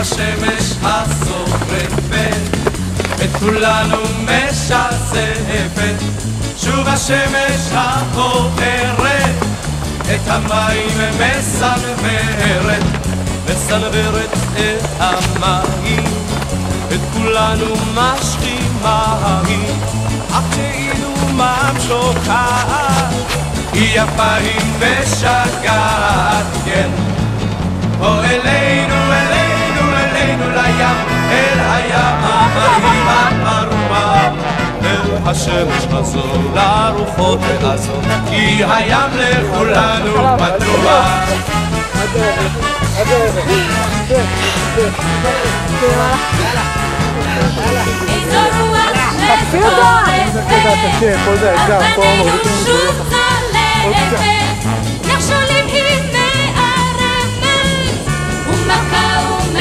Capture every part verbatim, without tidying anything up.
השמש השורפת את כולנו משזפת, שוב השמש החודרת את המים מסנוורת, מסנוורת את המים, את כולנו משכימה היא, אך כאילו ממשוקעת, היא יפה היא משגעת, כן. או אלינו, אלינו, אלינו לים, אל הים המהיר הפרוע, אל השמש הזו, לרוחות הזו, כי הים לכולנו פתוח. אבנו שוב צלפת, נחשולים היא מערמת ומכה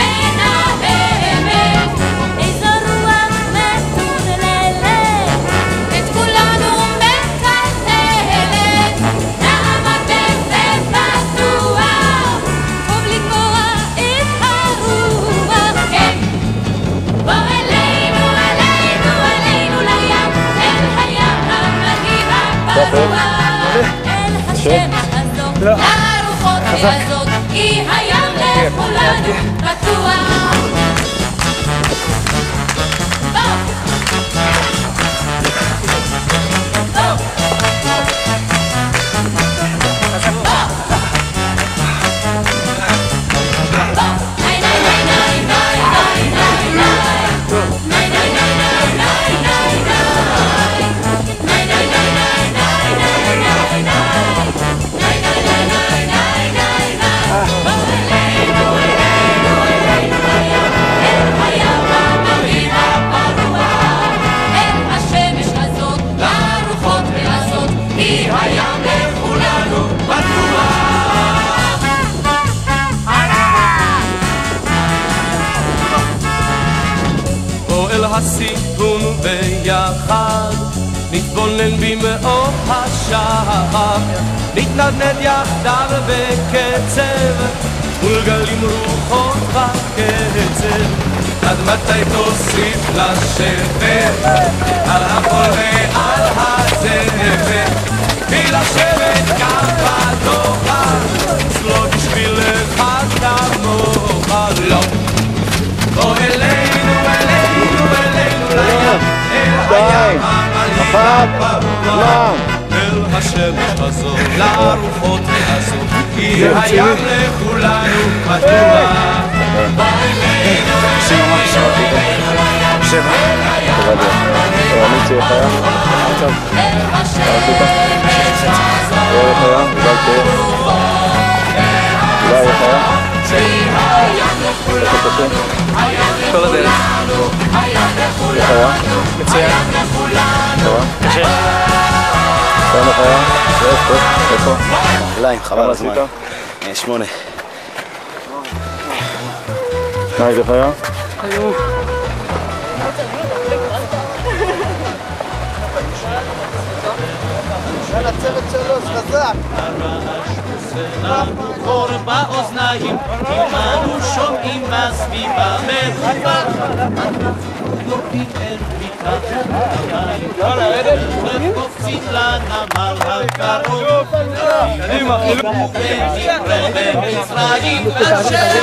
ומנהמת, איזו רוח מטורללת את כולנו מקטלת, נעמת בפה פתוח ובלקוע את הרוח, כן. בוא אלינו, אלינו, אלינו לים, אל הים המהיר הפרוע, אל השמש הזאת, לרוחות הזאת, כי הים לכולנו פתוח. הסיפון ביחד נתבונן במאור השחר, נתנדנד יחדיו בקצב מול גלים רוחות בקצב, עד מתי תוסיף לשבת על החול ועל הזבת, כי לשבת גם בתוכה לא בשביל אחד כמוך, לא. בוא אלינו, אלינו, אלינו לים, אל הים המהיר הפרוע, אל השמש הזו, לרוחות הזו, כי הים לכולנו פתוח. בוא אלינו, אלינו, אלינו לים, אל הים המהיר הפרוע, אל השמש הזו, לרוחות הזו, כי הים לכולנו, כל הדרך. הים לכולנו, הים לכולנו. קשה. שלום לך, איפה? איפה? ליין, חבל הזמן. שמונה. מה איזה חיה? היו. על הצוות שלו, חזק. קור באוזניים, כולנו שומעים בסביבה מרחבה, יורדים אל בקעת המים, וקופצים לנמל הקרוב, ונקרא במצרים אשר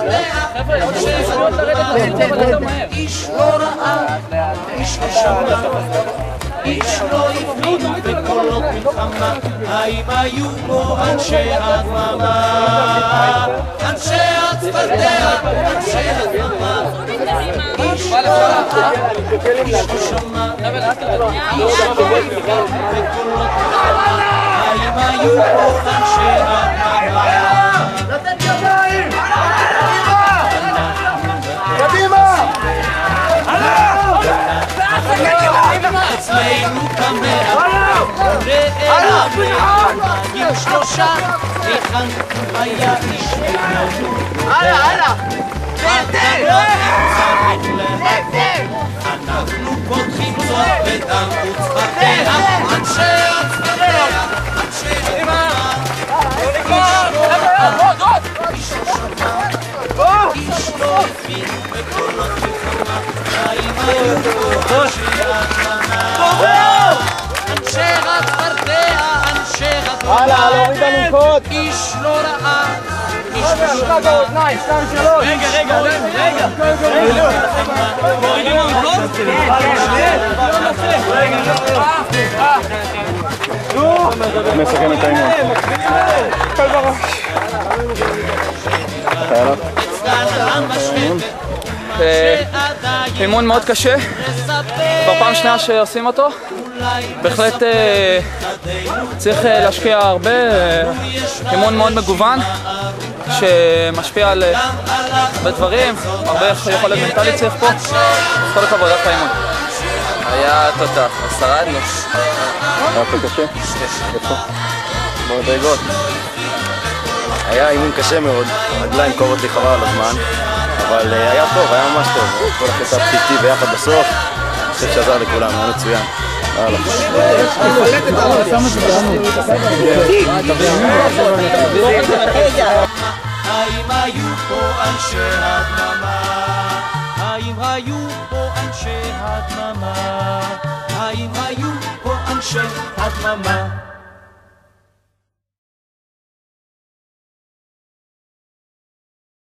איש לא ראה, איש לא שמע, איש לא הפנים בקולות מלחמה, האם היו פה אנשי הדממה, אנשי הצפרדע, אנשי הדממה, איש לא ראה, איש לא שמע, איש לא הפנים בקולות מלחמה, האם היו פה אנשי הדממה. לתת ידיים! קדימה! אצלנו כמאה, ראה עם שלושה, היכן היה איש בלענו. הלאה, הלאה! אנחנו פותחים זאת בדם וצפרדע, אנשי הצפרדע, אנשי הדממה, איש לא ראה, איש לא שמע, איש שורפים בקולות מלחמה. האם היו פה אנשי הדממה? אנשי הצפרדע, אנשי הדממה, איש לא ראה, איש לא שמע. רגע, רגע, רגע. מורידים מלכות? נסכם את האימון. אימון מאוד קשה, כבר פעם שנייה שעושים אותו. בהחלט צריך להשקיע הרבה, אימון מאוד מגוון שמשפיע על הרבה דברים, הרבה יכולת מנטלית צריך פה. כל הכבוד, אחלה אימון. היה תותח, שרדנו. היה פה קשה? איפה? במדרגות. היה אימון קשה מאוד, הרגליים כואבות לי חבל על הזמן, אבל היה טוב, היה ממש טוב. כל הקטע הפתיתי ביחד בסוף, אני חושב שעזר לכולם, היה מצוין. הלאה. האם היו פה אנשי הדממה? האם היו פה אנשי הדממה? האם היו פה אנשי הדממה?